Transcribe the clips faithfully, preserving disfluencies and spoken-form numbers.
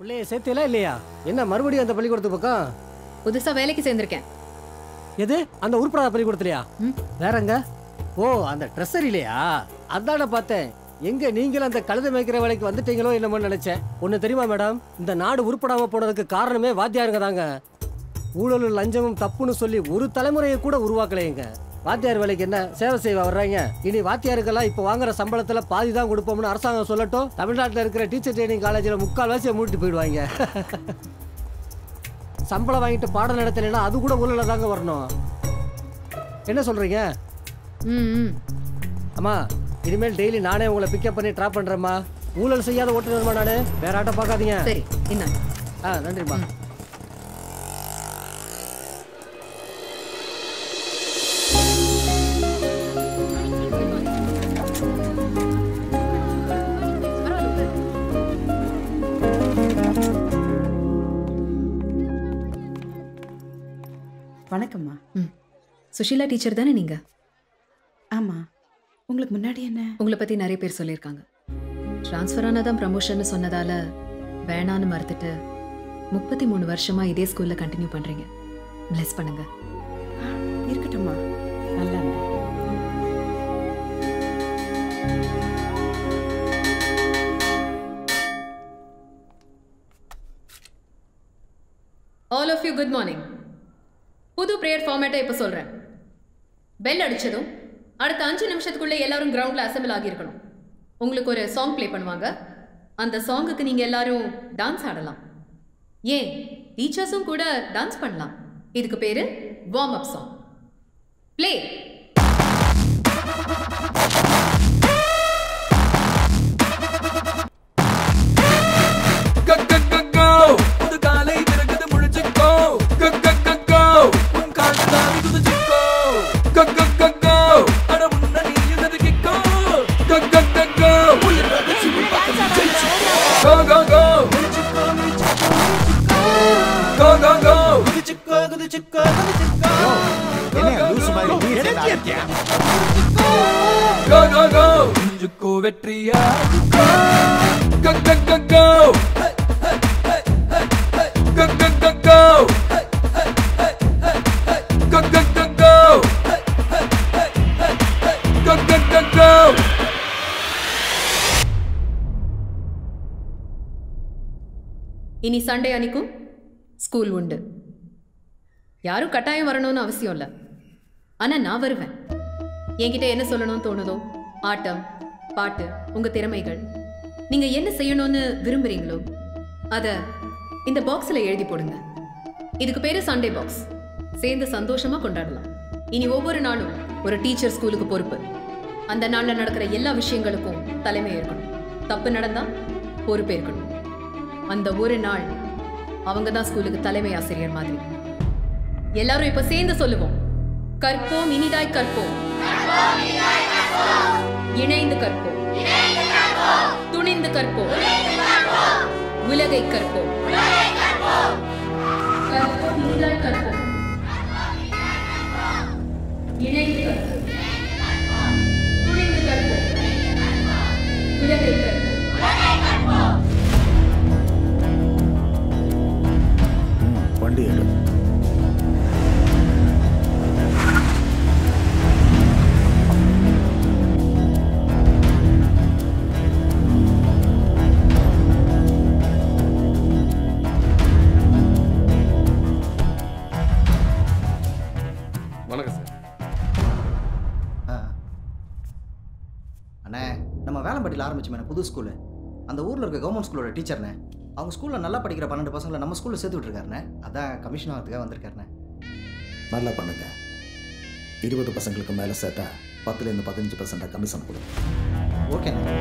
பிள்ளைய சேர்த்தியல இல்லையா? என்ன மறுபடியும் அந்த பள்ளிக்கூடத்து பக்கம்? புதுசா வேலைக்கு சேர்ந்திருக்கேன். எது? அந்த உருப்படாத பள்ளிக்கூடத்துலயா? வேறங்க? ஓ, அந்த ட்ரெஸரிலையா? அதான பார்த்தேன். எங்க நீங்களும் அந்த கழுதை மேய்க்கிற வேலைக்கு வந்துட்டீங்களோ என்னமோ நினைச்சேன். ஒண்ணு தெரியுமா மேடம், இந்த நாடு உருப்படாம போனதுக்கு காரணமே வாத்தியாருங்க தாங்க. ஊழலும் லஞ்சமும் தப்புன்னு சொல்லி ஒரு தலைமுறையை கூட உருவாக்கலைங்க. வாத்தியார் வேலைக்கு என்ன சேவை செய்வா வர்றாங்க? இனி வாத்தியாருக்கெல்லாம் இப்போ வாங்குற சம்பளத்துல பாதி தான் கொடுப்போம்னு அரசாங்கம் சொல்லட்டும். தமிழ்நாட்டில் இருக்கிற டீச்சர் ட்ரைனிங் காலேஜில் முக்கால் வாசியை மூட்டிட்டு போயிடுவாங்க. சம்பளம் வாங்கிட்டு பாடம் நடத்தலைன்னா அது கூட ஊழல தாங்க வரணும். என்ன சொல்றீங்க? ம் அம்மா, இனிமேல் டெய்லி நானே உங்களை பிக்கப் பண்ணி ட்ராப் பண்றேம்மா. ஊழல் செய்யாத ஓட்டுநர்மா நானு. வேற ஆட்டோ பார்க்காதீங்க. சரி, என்ன? ஆ, நன்றிம்மா. வணக்கம்மா. ம் சுஷீலா டீச்சர் தானே நீங்க? ஆமாம். உங்களுக்கு முன்னாடி என்ன? உங்களை பற்றி நிறைய பேர் சொல்லியிருக்காங்க. ட்ரான்ஸ்ஃபர் ஆனதான் ப்ரமோஷன் சொன்னதால வேணான்னு மறுத்துட்டு முப்பத்தி மூணு வருஷமா இதே ஸ்கூலில் கண்டினியூ பண்ணுறீங்க. பிளஸ் பண்ணுங்க. இருக்கட்டும்மா, நல்லா இருக்கு. All of you good morning. புது ப்ரேயர் ஃபார்மேட்டை இப்போ சொல்கிறேன். பெல் அடித்ததும் அடுத்த அஞ்சு நிமிஷத்துக்குள்ளே எல்லாரும் கிரவுண்டில் அசம்பிள் ஆகியிருக்கணும். உங்களுக்கு ஒரு சாங் ப்ளே பண்ணுவாங்க. அந்த சாங்குக்கு நீங்கள் எல்லாரும் டான்ஸ் ஆடலாம். ஏன் டீச்சர்ஸும் கூட டான்ஸ் பண்ணலாம். இதுக்கு பேர் வார்ம் அப் சாங். ப்ளே. வெற்றியா go go go go go go go go go go go go go go go go. இனி சண்டே அன்னைக்கும் ஸ்கூல் உண்டு. யாரும் கட்டாயம் வரணும்னு அவசியம் இல்லை. ஆனால் நான் வருவேன். என்கிட்ட என்ன சொல்லணும்னு தோணுதோ, ஆட்டம், பாட்டு, உங்க திறமைகள், நீங்க என்ன செய்யணும்னு விரும்புறீங்களோ அத இந்த பாக்ஸ்ல எழுதி போடுங்க. இதுக்கு பேரு சண்டே பாக்ஸ். சேர்ந்து சந்தோஷமா கொண்டாடலாம். இனி ஒவ்வொரு நாளும் ஒரு டீச்சர் ஸ்கூலுக்கு பொறுப்பு. அந்த நாள்ல நடக்கிற எல்லா விஷயங்களுக்கும் தலைமை இருக்கணும். தப்பு நடந்தா பொறுப்பு இருக்கணும். அந்த ஒரு நாள் அவங்க தான் ஸ்கூலுக்கு தலைமை ஆசிரியர் மாதிரி. எல்லாரும் இப்ப சேர்ந்து சொல்லுவோம். கற்போம் இனிதாய் கற்போம், இணைந்து கற்போம், துணிந்து கற்போம், உலகை கற்போம். கற்போம் இனிதாய் கற்போம், இணைந்து கற்போம், துணிந்து கற்போம், உலகை கற்போம். வண்டி எடு. வணக்கம் சார். அண்ணே, நம்ம வேலம்பட்டியில் ஆரம்பிச்சோமே புது ஸ்கூலு, அந்த ஊரில் இருக்க கவர்மெண்ட் ஸ்கூலோட டீச்சர்ண்ணே. அவங்க ஸ்கூலில் நல்லா படிக்கிற பன்னெண்டு பசங்களை நம்ம ஸ்கூலில் சேர்த்து விட்டுருக்காருண்ணே. அதான் கமிஷன் ஆகிறதுக்காக வந்திருக்காருண்ணே. நல்லா பண்ணுங்க. இருபது பசங்களுக்கு மேலே சேர்த்தா பத்துலேருந்து பதினஞ்சு பர்சன்டாக கமிஷன் கொடுங்க. ஓகேண்ணே.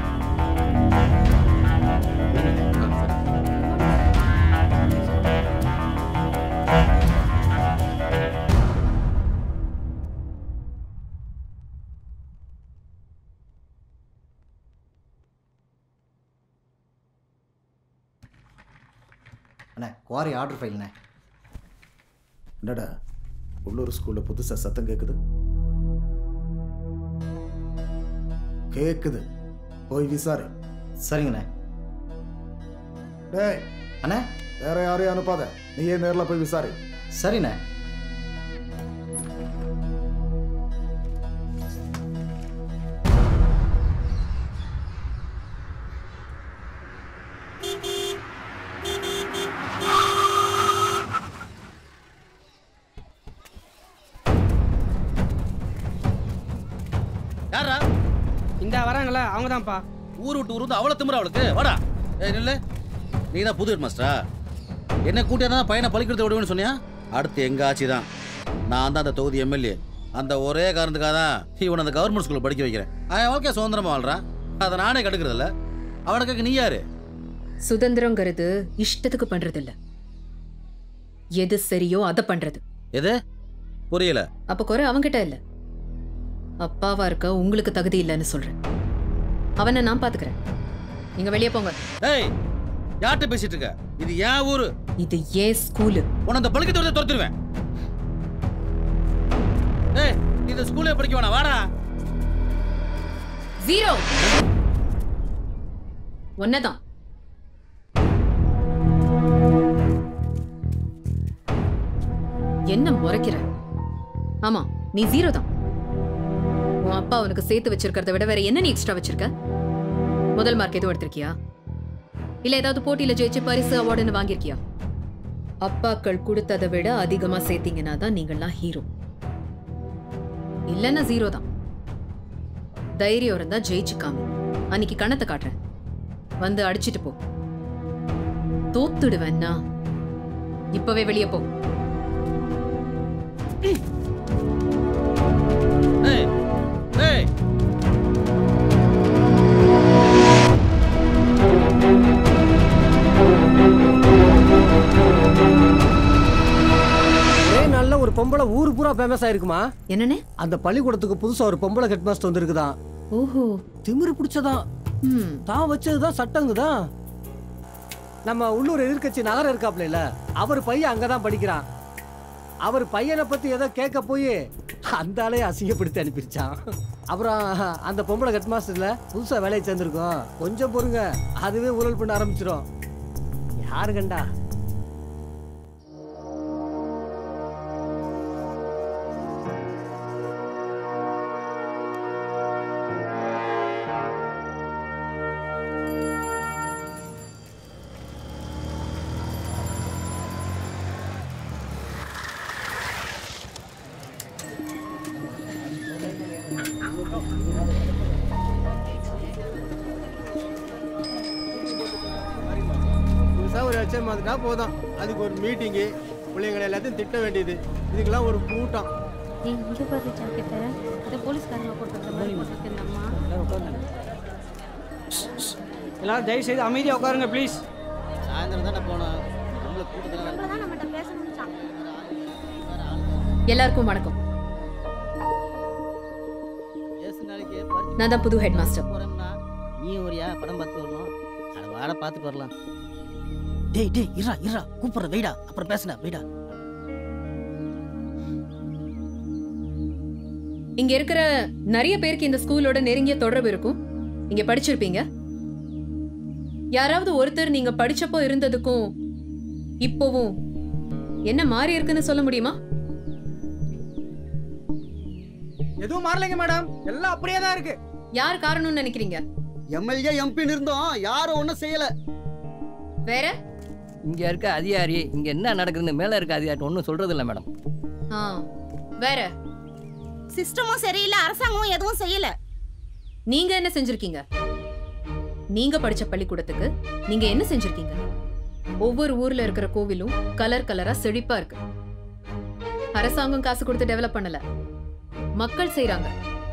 அண்ணே, குவாரி ஆர்டர் ஃபைல்ண்ணே. என்னடா உள்ளூர் ஸ்கூலில் புதுசாக சத்தம் கேட்குது? கேட்குது, போய் விசாரி. சரிங்கண்ணே. டேய், அண்ணா வேற யாரையும் அனுப்பாத, நீயே நேரில் போய் விசாரி. சரிண்ணே. யாரா இந்த வராங்களா அவங்க தான்ப்பா. ஊர் விட்டு ஊர் வந்து அவ்வளோ திமுறா அவளுக்கு. வாடா. ஏய் நில்லு. நீ தான் புது ஹெட் மாஸ்டரா? என்ன கூட்டியா தான் பையனை பள்ளிக்கூடத்தை விடுவேன்னு சொன்னியா? அடுத்து எங்க ஆட்சி தான். நான் தான் அந்த தொகுதி எம்எல்ஏ. அந்த ஒரே காரணத்துக்காக தான் இவனை அந்த கவர்மெண்ட் ஸ்கூலில் படிக்க வைக்கிறேன். அவன் வாழ்க்கைய சுதந்திரமா வாழ்றான். அதை நானே கடுக்கிறதில்ல. அவனுக்கு நீ யாரு? சுதந்திரங்கிறது இஷ்டத்துக்கு பண்றது இல்ல, எது சரியோ அதை பண்றது. எது புரியல? அப்ப குறை அவன்கிட்ட இல்ல, அப்பாவா இருக்க உங்களுக்கு தகுதி இல்லைன்னு சொல்றேன். அவனை நான் பாத்துக்கிறேன். நீங்க வெளியே போங்க. ஏய் யார்கிட்ட பேசிட்டு இருக்க? இது ஏன் ஊரு? இது ஏன் ஸ்கூலு. உன அந்த பள்ளிக்கூடத்தை துரத்துருவேன். ஏய் இந்த ஸ்கூல்ல படிக்க வேணாம். வாடா. ஜீரோ ஒன்னதான். என்ன முறைக்கிற? ஆமா நீ ஜீரோ தான். உன் அப்பா உனக்கு சேர்த்து வச்சிருக்கிறத விட வேற என்ன நீ எக்ஸ்ட்ரா வச்சிருக்க? முதல் மார்க் எதுவும் எடுத்திருக்கியா? இல்ல ஏதாவது போட்டியில ஜெயிச்சு பரிசு அவார்டுன்னு வாங்கியிருக்கியா? அப்பாக்கள் கொடுத்ததை விட அதிகமா சேர்த்தீங்கன்னா தான் நீங்கள்லாம் ஹீரோ. இல்லன்னா ஜீரோ தான். தைரியம் இருந்தா ஜெயிச்சு காமி. அன்னைக்கு கணத்தை காட்டுறேன், வந்து அடிச்சிட்டு போ. தோத்துடுவேன்னா இப்பவே வெளியே போ. ஏய் ஏய் நல்ல ஒரு பொம்பளை ஊரு பூரா ஃபேமஸ் ஆயிருக்குமா? என்னன்னு? அந்த பள்ளிக்கூடத்துக்கு புதுசா ஒரு பொம்பளை ஹெட் மாஸ்டர் வந்திருக்குதான். ஓஹோ, திமிரு பிடிச்சதான். தான் வச்சதுதான் சட்டங்குதான். நம்ம உள்ளூர் எதிர்கட்சி நகரம் இருக்காப்ல, அவர் பையன் அங்கதான் படிக்கிறான். அவர் பையனை பத்தி ஏதோ கேட்க போய் அந்த ஆளையே அசிங்கப்படுத்தி அனுப்பிடுச்சான். அப்புறம் அந்த பொம்பளை ஹெட் மாஸ்டர்ல புதுசா வேலையை சேர்ந்துருக்கோம். கொஞ்சம் பொறுங்க, அதுவே ஊழல் பண்ண ஆரம்பிச்சிடும். யாரு கண்டா? ஒரு லட்சம் வந்துட்டா போதும், அதுக்கு ஒரு மீட்டிங்கு, பிள்ளைங்களை எல்லாத்தையும் திட்ட வேண்டியது, இதுக்கெல்லாம் ஒரு கூட்டம். எல்லாரும் தயவு செய்து அமைதியாக உட்காருங்க ப்ளீஸ். சாயந்தரம் தானே போனோம். எல்லாருக்கும் வணக்கம். நான் தான் புது ஹெட் மாஸ்டர். நீ ஒரியா படம் பார்த்து வரணும். அட வாட பார்த்துட்டு வரலாம். டேய் டேய் இருடா இருடா, கூப்பிடுற வெயிடா, அப்புறம் பேசுனா வெயிடா. இங்க இருக்கிற நிறைய பேருக்கு இந்த ஸ்கூலோட நெருங்கிய தொடர்பு இருக்கும். இங்க படிச்சிருப்பீங்க. யாராவது ஒருத்தர் நீங்க படிச்சப்போ இருந்ததுக்கும் இப்போவும் என்ன மாறி இருக்குன்னு சொல்ல முடியுமா? எதுவும் மாறலைங்க மேடம், எல்லாம் அப்படியே தான் இருக்கு. யார் காரணம்னு நினைக்கிறீங்க? எம்எல்ஏ எம்பி இருந்தோம், யாரும் ஒன்றும் செய்யல. வேற இங்க இருக்க அதிகாரி இங்க என்ன நடக்குதுன்னு மேல இருக்க அதிகாரி ஒன்றும் சொல்றது இல்லை மேடம். ஆ வேற சிஸ்டமும் சரியில்லை, அரசாங்கமும் எதுவும் செய்யல. நீங்க என்ன செஞ்சிருக்கீங்க? நீங்க படிச்ச பள்ளிக்கூடத்துக்கு நீங்க என்ன செஞ்சிருக்கீங்க? ஒவ்வொரு ஊர்ல இருக்கிற கோவிலும் கலர் கலரா செழிப்பா இருக்கு. அரசாங்கம் காசு கொடுத்து டெவலப் பண்ணல, மக்கள் செய்றாங்க.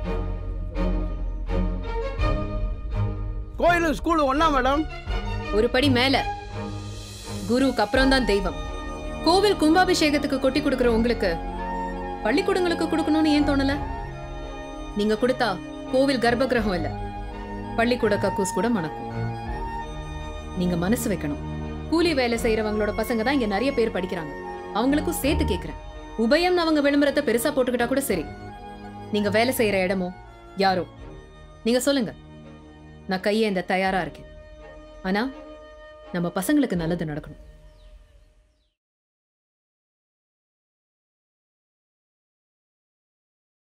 கோயிலும் ஸ்கூலும் ஒண்ணா மேடம்? ஒரு படி மேல. குருவுக்கு அப்புறம் தான் தெய்வம். கோவில் கும்பாபிஷேகத்துக்கு கொட்டி கொடுக்கிற உங்களுக்கு பள்ளிக்கூடங்களுக்கு கொடுக்கணும்னு ஏன் தோணல? நீங்க கொடுத்தா கோவில் கர்ப்ப கிரகம் இல்ல, பள்ளிக்கூட கக்கூஸ் கூட மணக்கும். நீங்க மனசு வைக்கணும். கூலி வேலை செய்யறவங்களோட பசங்க தான் இங்க நிறைய பேர் படிக்கிறாங்க. அவங்களுக்கும் சேர்த்து கேட்கிறேன். உபயம் அவங்க விளம்பரத்தை பெருசா போட்டுக்கிட்டா கூட சரி, நீங்க வேலை செய்யற இடமோ யாரோ நீங்க சொல்லுங்க, நான் கையேந்த தயாரா இருக்கேன். ஆனா நம்ம பசங்களுக்கு நல்லது நடக்கணும்.